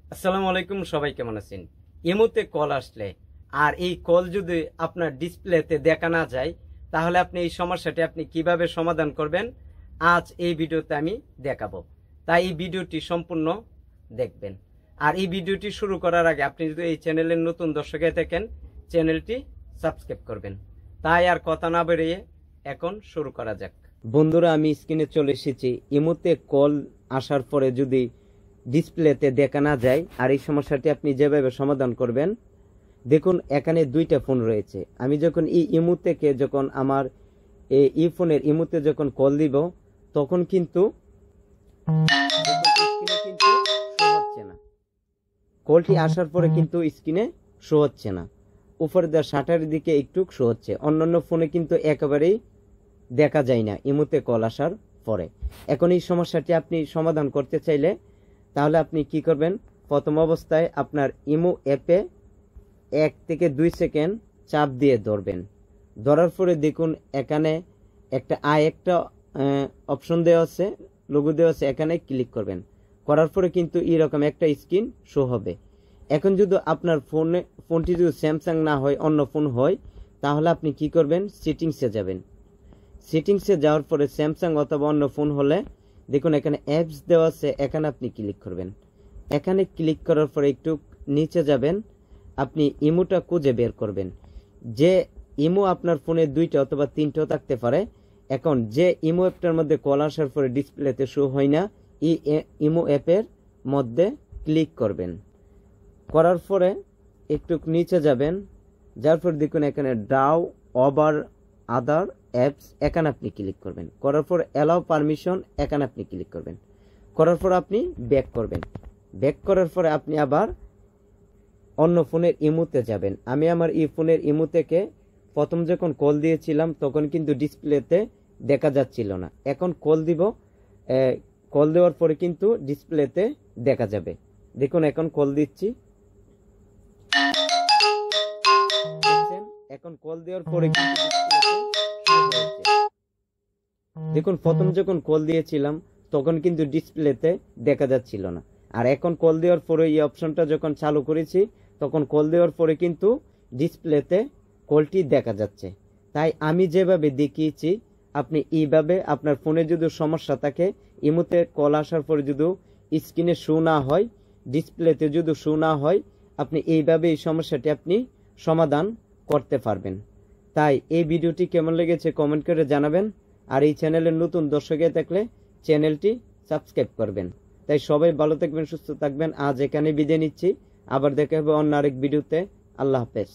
আসসালামু আলাইকুম, সবাই কেমন আছেন? ইমোতে কল আসলে আর এই কল যদি আপনার ডিসপ্লেতে দেখা না যায়, তাহলে আপনি এই সমস্যাটি আপনি কিভাবে সমাধান করবেন আজ এই ভিডিওতে আমি দেখাবো। তাই এই ভিডিওটি সম্পূর্ণ দেখবেন। আর এই ভিডিওটি শুরু করার আগে আপনি যদি এই চ্যানেলের নতুন দর্শক হয়ে থাকেন, চ্যানেলটি সাবস্ক্রাইব করবেন। তাই আর কথা না বেরিয়ে এখন শুরু করা যাক। বন্ধুরা, আমি স্ক্রিনে চলে এসেছি। ইমোতে কল আসার পরে যদি ডিসপ্লেতে দেখা না যায়, আর এই সমস্যাটি আপনি যেভাবে সমাধান করবেন, দেখুন এখানে দুইটা ফোন রয়েছে। আমি যখন এই ইমো থেকে যখন আমার এই ফোনের ইমোতে যখন কল দিব, তখন কিন্তু স্ক্রিনে কিন্তু শো হচ্ছে না। কলটি আসার পরে কিন্তু স্ক্রিনে শো হচ্ছে না, উপরে দেওয়া শাটারের দিকে একটু শো হচ্ছে। অন্যান্য ফোনে কিন্তু একেবারেই দেখা যায় না ইমোতে কল আসার পরে। এখন এই সমস্যাটি আপনি সমাধান করতে চাইলে তাহলে আপনি কি করবেন, প্রথম অবস্থায় আপনার ইমো অ্যাপে 1 থেকে 2 সেকেন্ড চাপ দিয়ে ধরবেন। ধরার পরে দেখুন এখানে একটা অপশন দেওয়া আছে, লোগো দেওয়া আছে, এখানে ক্লিক করবেন। করার পরে কিন্তু এরকম একটা স্ক্রিন শো হবে। এখন যদি আপনার ফোনটি যদি স্যামসাং না হয়, অন্য ফোন হয়, তাহলে আপনি কি করবেন, সেটিংসে যাবেন। সেটিংসে যাওয়ার পরে স্যামসাং অথবা অন্য ফোন হলে দেখুন এখানে অ্যাপস দেওয়া আছে, এখানে আপনি ক্লিক করবেন। এখানে ক্লিক করার পরে একটু নিচে যাবেন, আপনি ইমোটা খুঁজে বের করবেন। যে ইমো আপনার ফোনে 2টা অথবা 3টাও থাকতে পারে। এখন যে ইমো অ্যাপটার মধ্যে কল আসার পরে ডিসপ্লেতে শো হয় না, এই ইমো অ্যাপের মধ্যে ক্লিক করবেন। করার পরে একটু নিচে যাবেন, যার পর দেখুন এখানে ডাউ ওভার আদার অ্যাপস, এখানে আপনি ক্লিক করবেন। করার পর অ্যালাউ পারমিশন, এখানে আপনি ক্লিক করবেন। করার পর আপনি ব্যাক করবেন। ব্যাক করার পরে আপনি আবার অন্য ফোনের ইমোতে যাবেন। আমি আমার এই ফোনের ইমো থেকে প্রথম যখন কল দিয়েছিলাম তখন কিন্তু ডিসপ্লেতে দেখা যাচ্ছিল না। এখন কল দিব, কল দেওয়ার পরে কিন্তু ডিসপ্লেতে দেখা যাবে। দেখুন এখন কল দিচ্ছি, এখন কল দেওয়ার পরে কিন্তু দেখুন প্রথম যখন কল দিয়েছিলাম তখন কিন্তু ডিসপ্লেতে দেখা যাচ্ছিল না। আর এখন কল দেওয়ার পরে এই অপশনটা যখন চালু করেছি, তখন কল দেওয়ার পরে কিন্তু ডিসপ্লেতে কলটি দেখা যাচ্ছে। তাই আমি যেভাবে দেখিয়েছি, আপনি এইভাবে আপনার ফোনে যদি সমস্যা থাকে, ইমোতে কল আসার পরে যদি স্ক্রিনে শো না হয়, ডিসপ্লেতে যদি শো না হয়, আপনি এইভাবে এই সমস্যাটি আপনি সমাধান করতে পারবেন। তাই এই ভিডিওটি কেমন লেগেছে কমেন্ট করে জানাবেন। আর এই চ্যানেলের নতুন দর্শক থাকলে চ্যানেলটি সাবস্ক্রাইব করবেন। তাই সবাই ভালো থাকবেন, সুস্থ থাকবেন। আজ এখানে বিদায় নিচ্ছি, আবার দেখা হবে অন্য আরেক ভিডিওতে। আল্লাহ হাফেজ।